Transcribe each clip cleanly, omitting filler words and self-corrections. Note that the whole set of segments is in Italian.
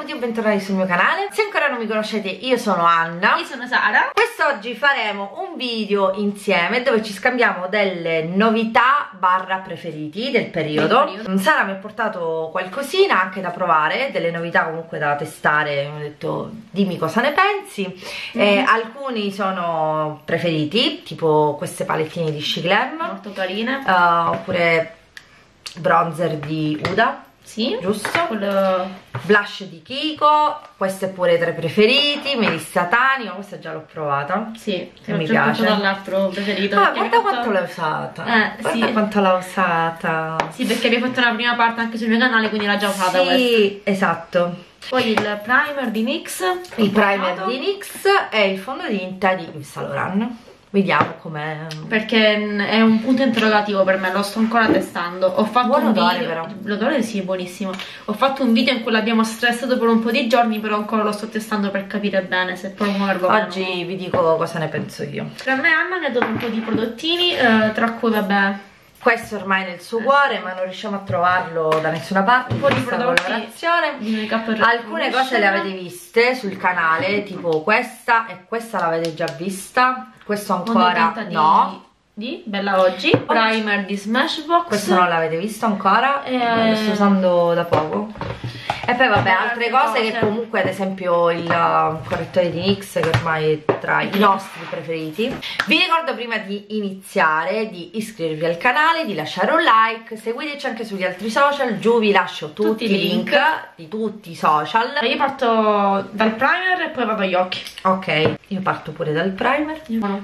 tutti e bentornati sul mio canale. Se ancora non mi conoscete, io sono Anna. Io sono Sara. Quest'oggi faremo un video insieme dove ci scambiamo delle novità barra preferiti del periodo. Sara mi ha portato qualcosina anche da provare, delle novità comunque da testare. Mi ha detto dimmi cosa ne pensi. Alcuni sono preferiti, tipo queste palettine di Shiglam, molto carine, oppure bronzer di Huda. sì, giusto? quello... Blush di Kiko, questo è pure tra i preferiti. Melissa Tani, ma questa già l'ho provata. Sì, che mi piace. dall'altro preferito. Ah, guarda quanto l'hai usata. Guarda sì. quanto l'ho usata. Sì, perché abbiamo fatto una prima parte anche sul mio canale, quindi l'ha già usata sì, questa. esatto. Poi il primer di NYX. Il primer di NYX e il fondotinta di Yves Saint Laurent. Vediamo com'è. Perché è un punto interrogativo per me, lo sto ancora testando. Ho fatto buon un odore video, però. l'odore sì, è buonissimo. Ho fatto un video in cui l'abbiamo stressato per un po' di giorni, però ancora lo sto testando per capire bene se poi muoverlo. Oggi vi dico cosa ne penso io. Per me Anna mi ha dato un po' di prodottini, tra cui vabbè, questo ormai è nel suo cuore, ma non riusciamo a trovarlo da nessuna parte. un po' di questa prodotti colorazione. di make-up e Alcune cose le avete viste sul canale, tipo questa, e questa l'avete già vista. Questo ancora no. Di Bella Oggi. Primer di Smashbox. Questo non l'avete visto ancora, lo sto usando da poco. E poi vabbè, altre cose che comunque, ad esempio il correttore di NYX, che ormai è tra i nostri preferiti. Vi ricordo prima di iniziare di iscrivervi al canale, di lasciare un like, seguiteci anche sugli altri social, giù vi lascio tutti i link di tutti i social. Io parto dal primer e poi vado agli occhi. Ok, io parto pure dal primer.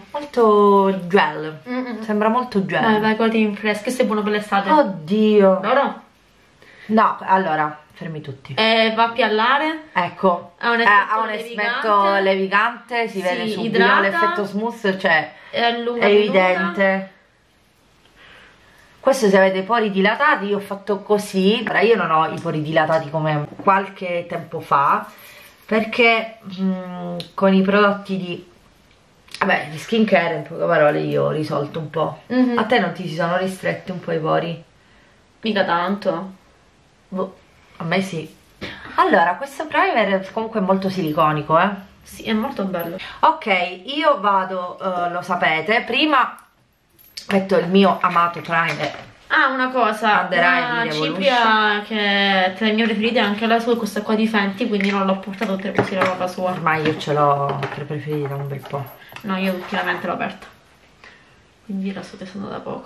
Molto gel, sembra molto gel. Vai, guardi in fresco, questo è buono per l'estate. Oddio. Loro? No, allora, fermi tutti. Va a piallare. Ecco, ha un effetto levigante, si vede subito l'effetto smooth, cioè è evidente. Questo se avete i pori dilatati, io ho fatto così. Ora io non ho i pori dilatati come qualche tempo fa, perché con i prodotti di skincare, in poche parole, io ho risolto un po'. A te non ti si sono ristretti un po' i pori? Mica tanto. Boh, a me sì. Allora, questo primer comunque è molto siliconico, Sì, è molto bello. Ok, io vado, lo sapete, prima metto il mio amato primer. Ah, una cosa, la cipria che è tra i miei preferiti, anche la sua, questa qua di Fenty, quindi non l'ho portato oltre così la roba sua. Ormai io ce l'ho tra i preferiti da un bel po'. No, io ultimamente l'ho aperta, quindi la sto testando da poco.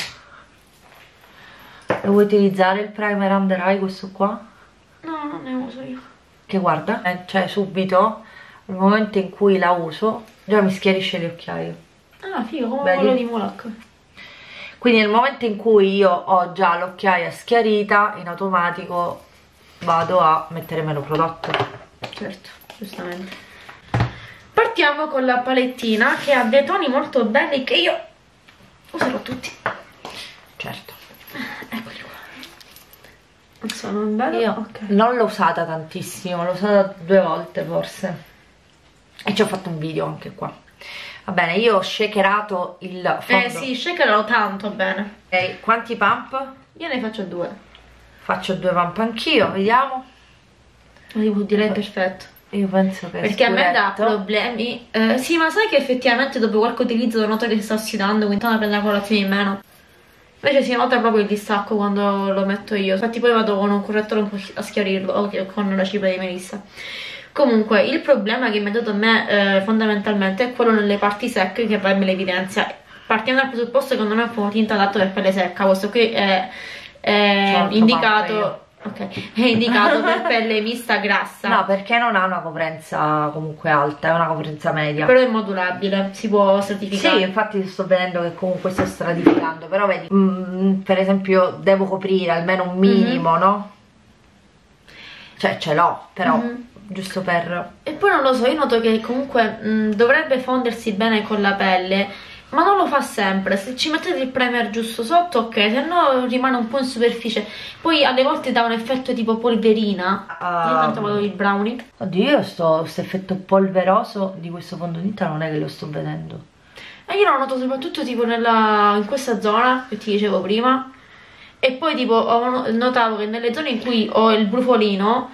E vuoi utilizzare il primer under eye, questo qua? No, non ne uso io. Che guarda, cioè subito, nel momento in cui la uso, già mi schiarisce le occhiaie. Ah, figo, come quello di Molac. Quindi nel momento in cui io ho già l'occhiaia schiarita, in automatico vado a mettere meno prodotto. Certo, giustamente. Partiamo con la palettina che ha dei toni molto belli che io userò tutti. Certo. Eccoli qua. Non sono bello. Io non l'ho usata tantissimo, l'ho usata 2 volte forse. E ci ho fatto un video anche qua. Va bene, io ho shakerato il fondo. Sì, shakerò tanto bene. Ok, quanti pump? Io ne faccio 2. Faccio 2 pump anch'io, vediamo. Io direi perfetto. Io penso che perché a me dà problemi. Sì, ma sai che effettivamente dopo qualche utilizzo noto che si sta ossidando, quindi torno a prendere la colazione in meno. Invece si nota proprio il distacco quando lo metto io. Infatti poi vado con un correttore un po' a schiarirlo, ok, con la cipria di Melissa. Comunque il problema che mi ha dato a me fondamentalmente è quello nelle parti secche, che poi me le evidenzia. Partiamo dal presupposto che non è un fondotinta adatto per pelle secca. Questo qui è indicato. Ok, è indicato per pelle mista grassa. No, perché non ha una coprenza comunque alta, è una coprenza media. Però è modulabile, si può stratificare. Sì, infatti sto vedendo che comunque sto stratificando. Però vedi, per esempio devo coprire almeno un minimo, no? Cioè ce l'ho, però giusto per... E poi non lo so, io noto che comunque dovrebbe fondersi bene con la pelle, ma non lo fa sempre. Se ci mettete il primer giusto sotto, ok, se no rimane un po' in superficie. Poi alle volte dà un effetto tipo polverina. Io tanto vado il brownie. Oddio, io questo effetto polveroso di questo fondotinta non è che lo sto vedendo. E io lo noto soprattutto tipo in questa zona che ti dicevo prima. E poi tipo notavo che nelle zone in cui ho il brufolino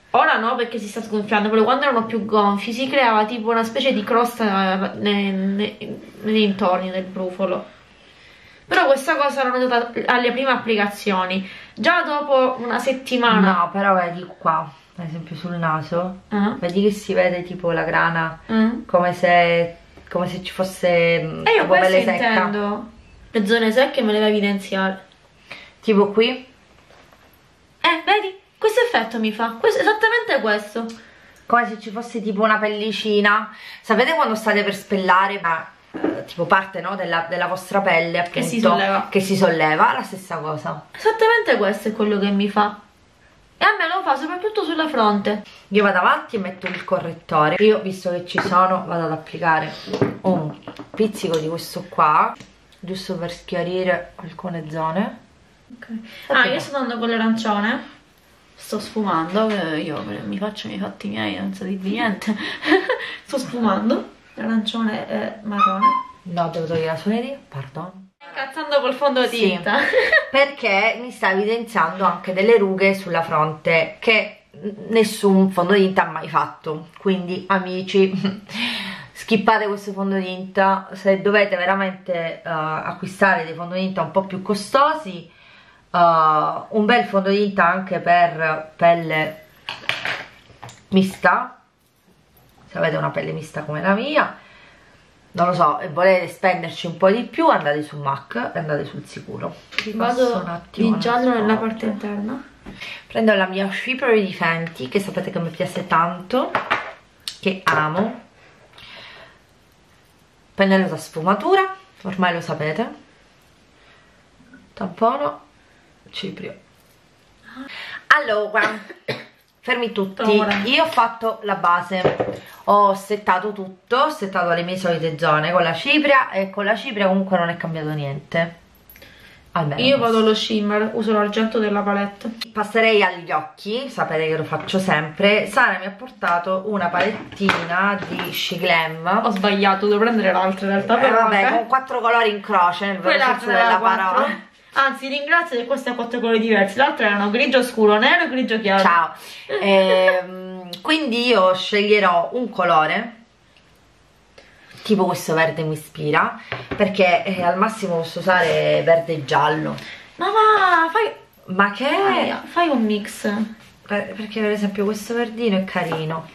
Ora no, perché si sta sgonfiando, però quando erano più gonfi si creava tipo una specie di crosta nei dintorni del brufolo. Però questa cosa l'ho notata alle prime applicazioni. Già dopo una settimana... No, però vedi qua, ad esempio sul naso, vedi che si vede tipo la grana, come se ci fosse e io questo intendo. Le zone secche me le va a evidenziare. Tipo qui. Vedi? Questo effetto mi fa, esattamente questo. Come se ci fosse tipo una pellicina. Sapete quando state per spellare, tipo parte, no, della vostra pelle, appunto, che si solleva, la stessa cosa. Esattamente questo è quello che mi fa. E a me lo fa soprattutto sulla fronte. Io vado avanti e metto il correttore. Io, visto che ci sono, vado ad applicare un pizzico di questo qua, giusto per schiarire alcune zone. Okay. Io sto andando con l'arancione. Sto sfumando, io mi faccio i fatti miei, non so dirvi niente. Sto sfumando. L'arancione è marrone. No, devo togliere la suoneria, pardon. Incazzando col fondo tinta. Sì, perché mi sta evidenziando anche delle rughe sulla fronte che nessun fondotinta ha mai fatto. Quindi amici, skippate questo fondotinta. Se dovete veramente acquistare dei fondotinta un po' più costosi, un bel fondotinta anche per pelle mista, se avete una pelle mista come la mia, non lo so, e volete spenderci un po' di più, andate su MAC e andate sul sicuro. Vado di giallo nella parte interna. Prendo la mia Shippery di Fenty, che sapete che mi piace tanto, che amo. Pennello da sfumatura, ormai lo sapete. Tampono, ciprio. Allora, fermi tutti. Io ho fatto la base, ho settato tutto, ho settato le mie solite zone con la cipria, e con la cipria comunque non è cambiato niente. Almeno io vado allo shimmer, uso l'argento della palette. Passerei agli occhi, sapete che lo faccio sempre. Sara mi ha portato una palettina di She Glam. Ho sbagliato, devo prendere l'altra in realtà, però vabbè, con 4 colori in croce nel vero senso della parola. Anzi, ringrazio che queste ha 4 colori diversi. L'altra erano grigio scuro, nero e grigio chiaro. Ciao. Quindi io sceglierò un colore, tipo questo verde mi ispira, perché al massimo posso usare verde e giallo. Ma va, fai... Ma che? Fai un mix. Perché per esempio questo verdino è carino.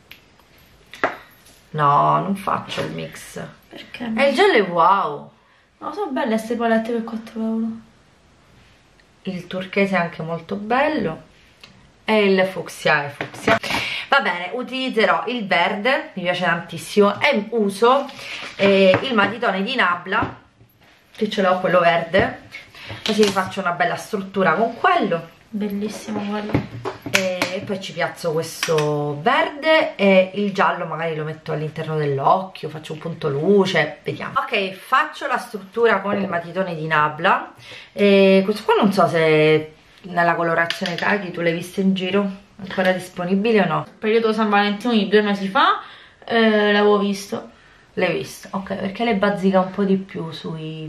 No, non faccio il mix. Perché no? E il giallo è wow. No, sono belle queste palette per 4 euro. Il turchese è anche molto bello. E il fucsia è fucsia. Va bene, utilizzerò il verde, mi piace tantissimo, e uso il matitone di Nabla, che ce l'ho quello verde, così mi faccio una bella struttura con quello. Bellissimo, guarda. E poi ci piazzo questo verde, e il giallo magari lo metto all'interno dell'occhio, faccio un punto luce, vediamo. Ok, faccio la struttura con il matitone di Nabla. E questo qua non so se nella colorazione Kaki tu l'hai visto in giro, ancora disponibile o no? Periodo San Valentino di 2 mesi fa l'avevo visto. L'hai visto? Ok, perché le bazzica un po' di più sui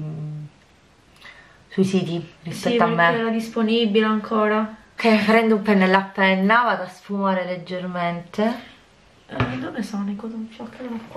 siti rispetto a me. Sì, era disponibile ancora. Ok, prendo un pennello a penna, vado a sfumare leggermente. Dove sono i cotton fioc? Qua.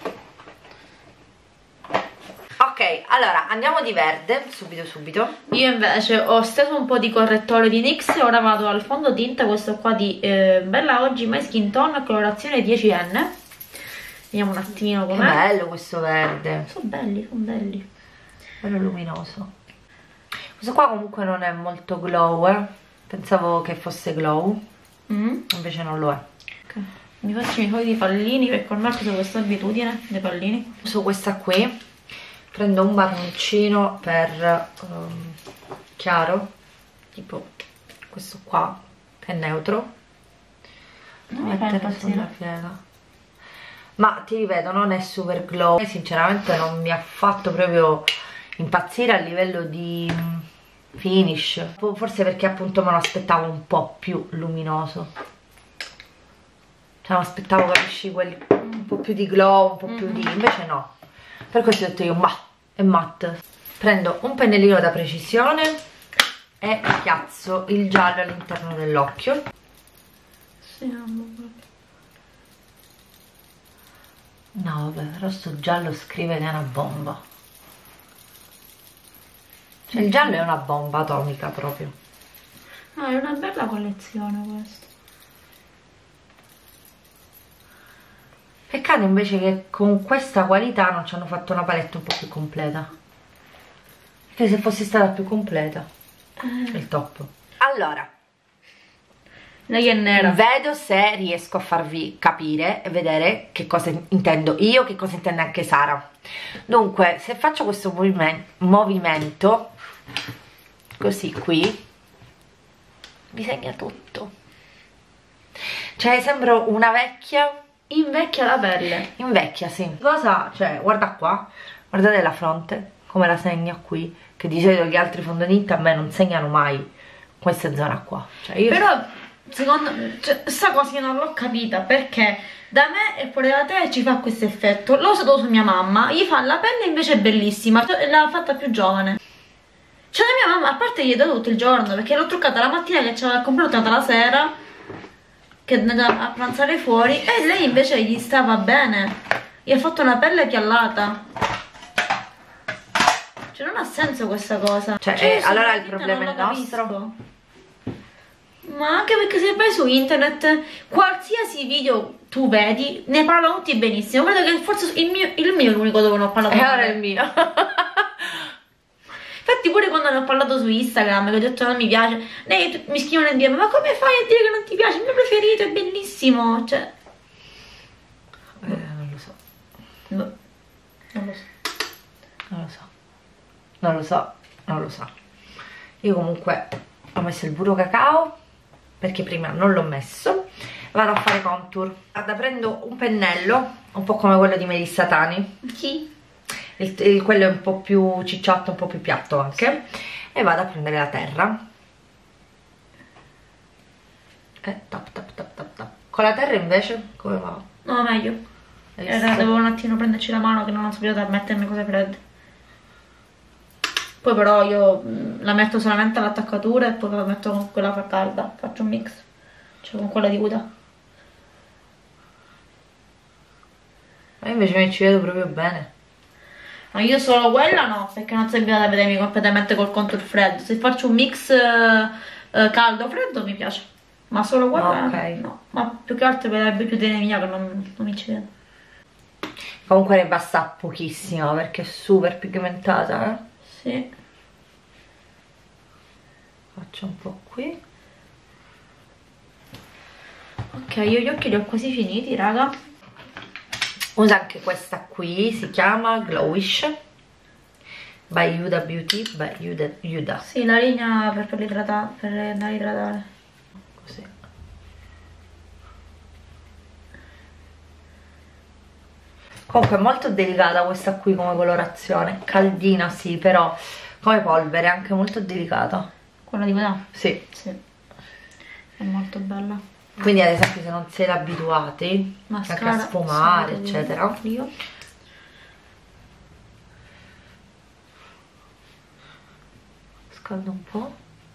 Ok, allora andiamo di verde, subito. Io invece ho steso un po' di correttore di NYX e ora vado al fondotinta, questo qua di Bella Oggi My Skin Tone, colorazione 10N. Vediamo un attimino com'è. Che bello questo verde. Sono belli. Bello luminoso. Questo qua comunque non è molto glow, Pensavo che fosse glow, invece non lo è. Okay. Mi faccio i soliti pallini, perché ormai ho preso questa abitudine dei pallini. Uso questa qui. Prendo un marroncino per chiaro, tipo questo qua, che è neutro. Mettere sulla piega. Ma ti ripeto, non è super glow. Sinceramente non mi ha fatto proprio impazzire a livello di finish. Forse perché appunto me lo aspettavo un po' più luminoso. Cioè mi aspettavo, capisci, un po' più di glow, un po' più di... Invece no. Per questo ho detto io, ma è matte. Prendo un pennellino da precisione e piazzo il giallo all'interno dell'occhio. Sì, no, vabbè, però sto giallo scrive che è una bomba. Cioè il giallo è una bomba atomica proprio. No, è una bella collezione questa. Peccato invece che con questa qualità non ci hanno fatto una palette un po' più completa. Perché se fosse stata più completa è il top. Allora, lei è nera. vedo se riesco a farvi capire e vedere che cosa intendo io, che cosa intende anche Sara. Dunque, se faccio questo movimento così qui, mi segna tutto. Cioè sembro una vecchia. Invecchia la pelle. Invecchia, sì. Cosa? Cioè, guarda qua, guardate la fronte, come la segna qui, che di solito gli altri fondotinta a me non segnano mai questa zona qua. Cioè, io... Però, secondo me, cioè, sta cosa io non l'ho capita, perché da me e pure da te ci fa questo effetto. L'ho usato su mia mamma, gli fa la pelle invece è bellissima, l'ha fatta più giovane. Cioè la mia mamma, a parte gli do tutto il giorno, perché l'ho truccata la mattina che ci aveva comprato la sera, che andava a pranzare fuori, e lei invece gli stava bene, gli ha fatto una pelle chiallata. Cioè non ha senso questa cosa. Cioè allora il problema è il nostro. Ma anche perché se vai su internet, qualsiasi video tu vedi, ne parlano tutti benissimo. Credo che forse il mio è l'unico dove non ho parlato. E ora è il mio. Infatti pure quando ne ho parlato su Instagram, che ho detto non mi piace, lei mi scrivono in DM, ma come fai a dire che non ti piace? Il mio preferito è bellissimo, cioè... non lo so. No. Non lo so. Non lo so. Non lo so. Non lo so. Io comunque ho messo il burro cacao, perché prima non l'ho messo. Vado a fare contour. Allora, prendo un pennello, un po' come quello di Melissa Tani. Chi? Quello è un po' più cicciotto, un po' più piatto anche, e vado a prendere la terra e tap tap tap tap tap. Con la terra invece come va? No, meglio. Devo un attimo prenderci la mano, che non ho saputo mettermi cose fredde. Poi però io la metto solamente all'attaccatura e poi la metto con quella calda, faccio un mix, cioè con quella di Uda. Ma invece mi ci vedo proprio bene. Ma io solo quella no, perché non sono abituata a vedermi completamente col contour freddo. Se faccio un mix caldo-freddo mi piace, ma solo quella okay. No. Ma più che altro per l'abitudine mia che non mi ci vedo. Comunque ne basta pochissimo perché è super pigmentata, Sì. Faccio un po' qui. Ok, io gli occhi li ho quasi finiti, raga. Usa anche questa qui, si chiama Glowish by Huda Beauty, by Huda. Sì, la linea per andare idratare. Così. Comunque è molto delicata questa qui come colorazione, caldina sì, però come polvere è anche molto delicata. Quella di Uda? Sì. Sì. È molto bella. Quindi ad esempio se non siete abituati anche a sfumare eccetera, io scaldo un po'.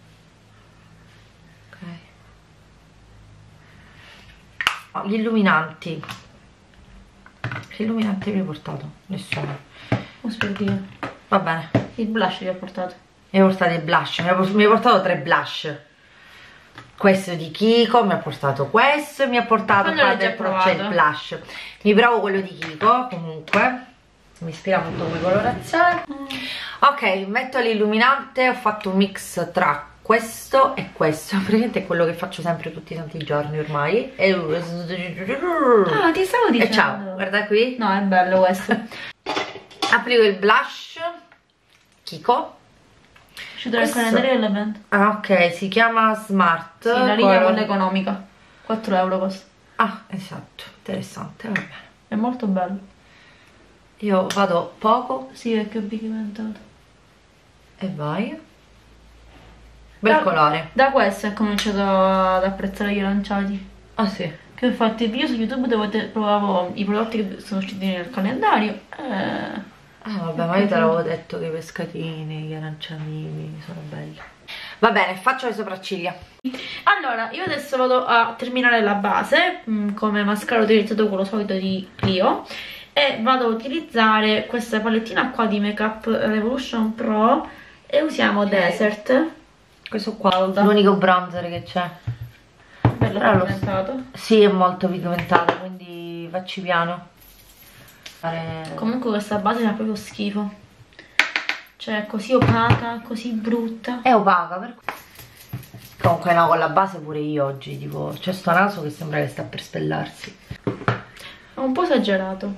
Ok. Gli illuminanti. Che illuminanti mi hai portato? Nessuno. Oddio. Va bene. Il blush vi ho portato. Mi hai portato il blush, mi hai portato 3 blush. Questo di Kiko, mi ha portato questo e mi ha portato qua dentro c'è il blush. Mi provo quello di Kiko, comunque mi ispira molto come colorazione. Ok, metto l'illuminante, ho fatto un mix tra questo e questo, praticamente è quello che faccio sempre tutti i santi giorni ormai. E... ah, ti stavo dicendo. E ciao, guarda qui. No, è bello questo. Applico il blush Kiko. Uscito dal calendario dell'evento. Ah, ok, si chiama Smart. Sì, la linea quella economica. 4 euro costa. Ah, esatto, interessante, va bene. È molto bello. Io vado poco. Sì, perché ho pigmentato. E vai. Bel colore. Da questo ho cominciato ad apprezzare gli aranciati. Ah sì. Che infatti io su YouTube dove provavo i prodotti che sono usciti nel calendario. Ah vabbè, ma io te l'avevo detto che i pescatini, gli arancianini sono belli. Va bene, faccio le sopracciglia. Allora, io adesso vado a terminare la base. Come mascara ho utilizzato quello solito di Clio e vado a utilizzare questa palettina qua di Make Up Revolution Pro e usiamo Desert. Questo qua è l'unico bronzer che c'è. Bello pigmentato. Sì, è molto pigmentato, quindi facci piano. Comunque questa base fa proprio schifo. Cioè è così opaca, così brutta. È opaca per... Comunque no, con la base pure io oggi, tipo, c'è sto naso che sembra che sta per spellarsi. È un po' esagerato.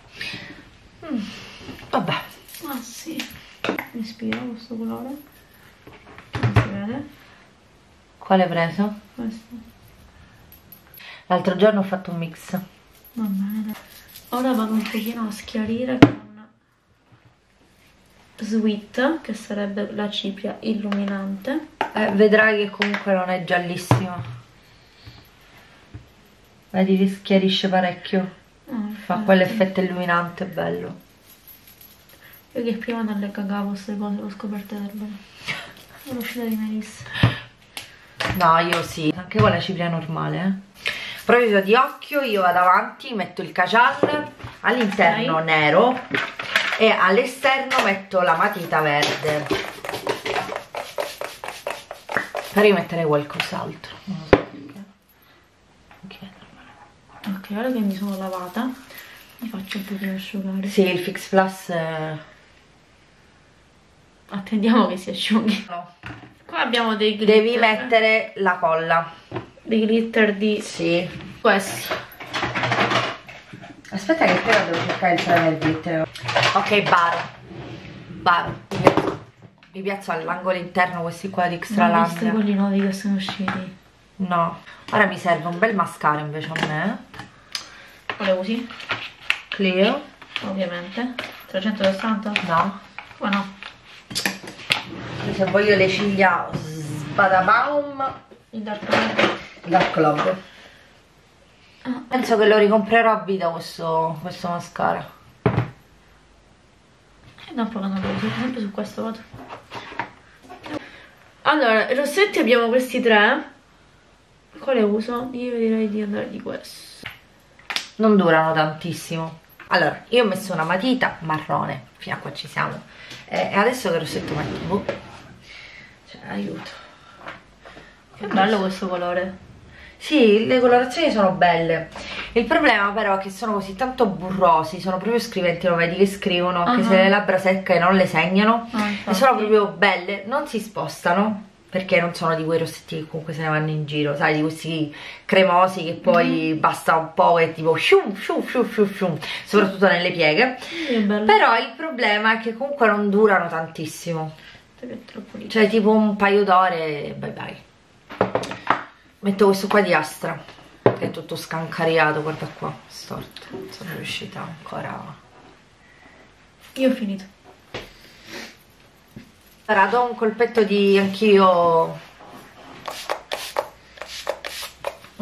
Vabbè. Ah sì. Mi ispira questo colore. Che non si vede. Quale hai preso? Questo. L'altro giorno ho fatto un mix. Va bene. Ora vado un pochino a schiarire con Sweet, che sarebbe la cipria illuminante. Vedrai che comunque non è giallissima. Vedi che schiarisce parecchio. Fa quell'effetto illuminante bello. Io che prima non le cagavo queste cose, l'ho scoperte da loro. Sono uscita di Melissa. No, io sì, anche con la cipria normale, A proposito di occhio, io vado avanti, metto il Kajal all'interno nero e all'esterno metto la matita verde. Farei mettere qualcos'altro, non lo so perché. Ok, ora che mi sono lavata mi faccio un pochino asciugare. Sì, il Fix Plus attendiamo che si asciughi. No. Qua abbiamo dei glitter. Devi mettere la colla. Dei glitter di... Sì. Questi. Aspetta che però devo cercare il primer glitter. Ok, Baro. Mi piazzo all'angolo interno questi qua di Extra Non ho visto Lang. quelli nuovi che sono usciti. No. Ora mi serve un bel mascara invece a me. Quale usi? Clio. Ovviamente. 360? No. O no? Se voglio le ciglia Sbadabaum. Il Dark Club. Penso che lo ricomprerò a vita questo mascara. Dopo che non lo uso, sempre su questo vado. Allora, i rossetti abbiamo questi tre. Quale uso? Io direi di andare di questo. Non durano tantissimo. Allora, io ho messo una matita marrone. Fino a qua ci siamo. E adesso che rossetto metto? Cioè, aiuto. Che bello questo colore. Sì, le colorazioni sono belle. Il problema però è che sono così tanto burrosi. Sono proprio scriventi, lo vedi che scrivono che se le labbra secche non le segnano. E sono proprio belle, non si spostano. Perché non sono di quei rossetti che comunque se ne vanno in giro, sai, di questi cremosi che poi basta un po' e tipo shum, soprattutto nelle pieghe. Però il problema è che comunque non durano tantissimo. Cioè tipo un paio d'ore e bye bye. Metto questo qua di Astra, che è tutto scancariato, guarda qua, storto. Non sono riuscita ancora. Io ho finito. Ora do un colpetto di anch'io. È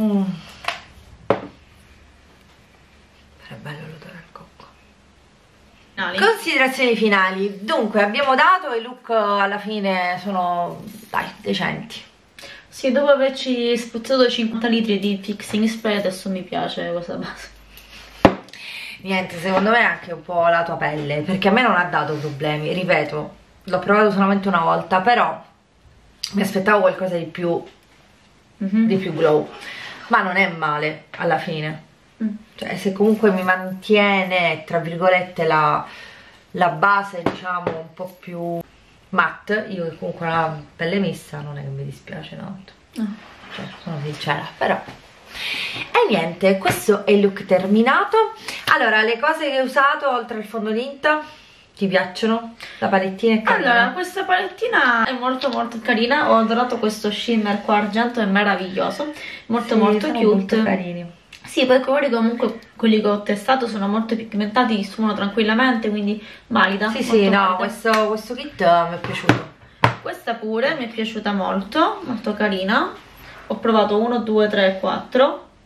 bello l'odore al cocco. Considerazioni finali. Dunque abbiamo dato, i look alla fine sono, dai, decenti. Sì, dopo averci spruzzato 50 litri di fixing spray adesso mi piace questa base. Niente, secondo me è anche un po' la tua pelle, perché a me non ha dato problemi, ripeto. L'ho provato solamente una volta, però mi aspettavo qualcosa di più glow, ma non è male alla fine. Cioè, se comunque mi mantiene, tra virgolette, la base, diciamo, un po' più matte, io che comunque ho una pelle mista, non è che mi dispiace tanto. Cioè, sono sincera, però... E niente, questo è il look terminato. Allora, le cose che ho usato, oltre al fondotinta... Ti piacciono? La palettina è carina? Allora, questa palettina è molto carina. Ho adorato questo shimmer qua argento, è meraviglioso. Molto cute. Molto carini. Sì, poi i colori comunque, quelli che ho testato, sono molto pigmentati, li sfumano tranquillamente, quindi valida. Sì, no, questo kit mi è piaciuto. Questa pure mi è piaciuta molto carina. Ho provato 1, 2, 3, 4.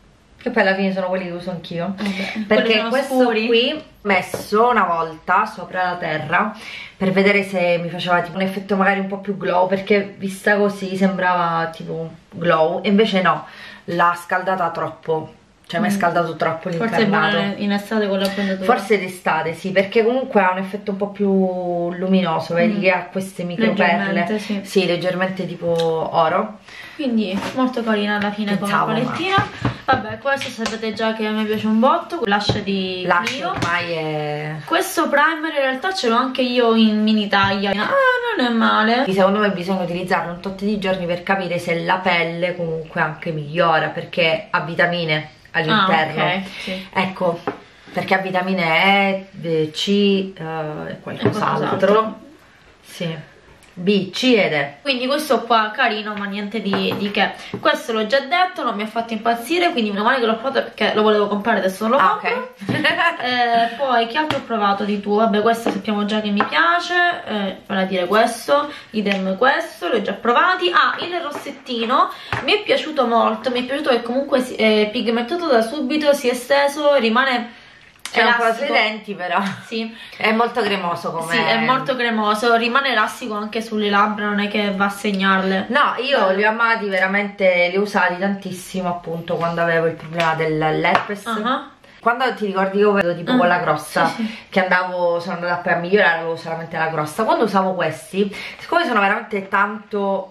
che poi alla fine sono quelli che uso anch'io, Quelli perché sono questo scuri. qui messo una volta sopra la terra per vedere se mi faceva tipo un effetto magari un po' più glow, perché vista così sembrava tipo glow e invece no, l'ha scaldata troppo, cioè mi è scaldato troppo l'incarnato. Forse in estate con la prendatura. Forse d'estate, sì, perché comunque ha un effetto un po' più luminoso, vedi che ha queste microperle. Leggermente, sì. Leggermente tipo oro. Quindi molto carina alla fine come Pensavo, palettina. Vabbè, questo sapete già che a me piace un botto, Lush di Lush Clio. ormai è... Questo primer in realtà ce l'ho anche io in mini taglia. Non è male. Secondo me bisogna utilizzarlo un tot di giorni per capire se la pelle comunque anche migliora, perché ha vitamine all'interno. Ok, sì. Ecco, perché ha vitamine E, C e qualcos'altro. Sì. B, C ed E. Quindi questo qua carino, ma niente di che. Questo l'ho già detto, non mi ha fatto impazzire, quindi meno male che l'ho provato perché lo volevo comprare, adesso non lo compro. Ok. Poi che altro ho provato di tuo? Vabbè, questo sappiamo già che mi piace, vale a dire questo, idem questo, li ho già provati. Il rossettino mi è piaciuto molto, mi è piaciuto che comunque è pigmentato da subito, si è esteso, rimane... È un po' sui denti però. Sì. È molto cremoso come... Sì, è molto cremoso, rimane elastico anche sulle labbra, non è che va a segnarle. No, io li ho amati veramente, li ho usati tantissimo appunto quando avevo il problema dell'herpes. Quando ti ricordi che io avevo tipo con la crosta, sì. che sono andata poi a migliorare, avevo solamente la crosta. Quando usavo questi, siccome sono veramente tanto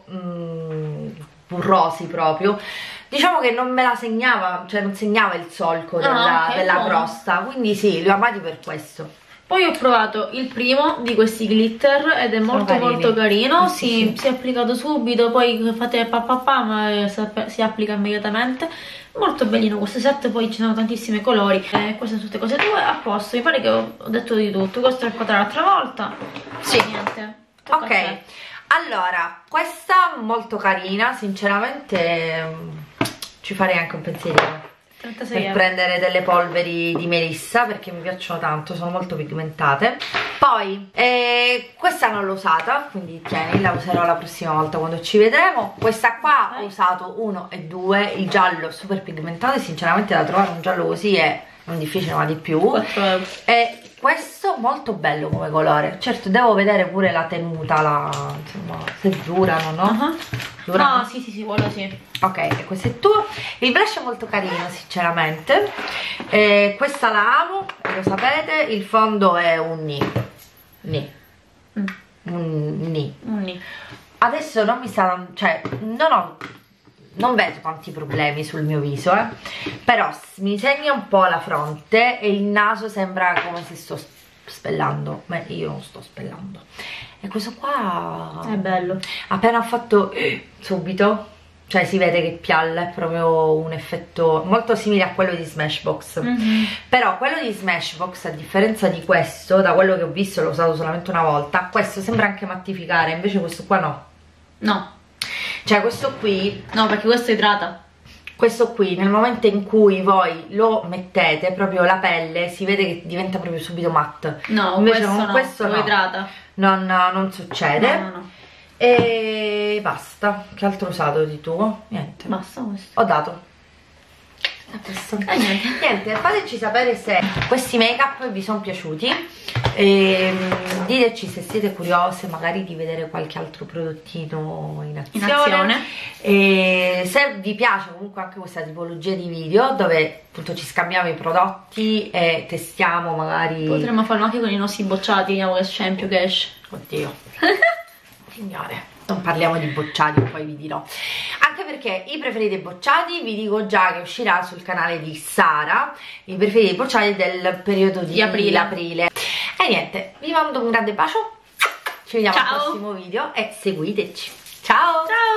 burrosi proprio, diciamo che non me la segnava, cioè non segnava il solco della crosta, quindi sì, li ho amati per questo. Poi ho provato il primo di questi glitter ed è molto carino, si è applicato subito, poi fate papà ma si applica immediatamente. Molto bellino questo set, poi ci sono tantissimi colori, queste sono tutte cose tue, a posto, mi pare che ho detto di tutto. Questo è il quadrato l'altra volta, sì, niente. Ok, allora, questa molto carina, sinceramente ci farei anche un pensierino per prendere delle polveri di Melissa, perché mi piacciono tanto, sono molto pigmentate. Poi questa non l'ho usata, quindi tieni, la userò la prossima volta quando ci vedremo. Questa qua ho usato 1 e 2, il giallo super pigmentato, e sinceramente da trovare un giallo così è non difficile ma di più. 4 euro. E questo molto bello come colore. Certo, devo vedere pure la tenuta, insomma, se durano, no? No, sì, quello sì. Ok, e questo è tuo. Il blush è molto carino, sinceramente. Questa la amo, lo sapete. Il fondo è un Ni. Adesso non mi sta... cioè, non vedo tanti problemi sul mio viso, però mi segna un po' la fronte e il naso sembra come se sto spellando, ma io non sto spellando. E questo qua è bello. Appena ho fatto subito, cioè si vede che pialla, è proprio un effetto molto simile a quello di Smashbox. Però quello di Smashbox, a differenza di questo, da quello che ho visto, l'ho usato solamente una volta, questo sembra anche mattificare, invece questo qua no. Cioè questo qui... No, perché questo idrata. Questo qui, nel momento in cui voi lo mettete, proprio la pelle, si vede che diventa proprio subito matte. No, invece questo lo idrata. Non succede. No. E basta. Che altro ho usato di tuo? Niente. Basta questo. Ho dato. Niente, fateci sapere se questi make up vi sono piaciuti, diteci se siete curiose magari di vedere qualche altro prodottino in azione. E se vi piace comunque anche questa tipologia di video dove appunto ci scambiamo i prodotti e testiamo, magari potremmo farlo anche con i nostri bocciati, vediamo che scempio che esce. Oddio. Signore, non parliamo di bocciati, poi vi dirò. Anche perché i preferiti bocciati vi dico già che uscirà sul canale di Sara, i preferiti bocciati del periodo di aprile. E niente, vi mando un grande bacio, ci vediamo al prossimo video e seguiteci. Ciao!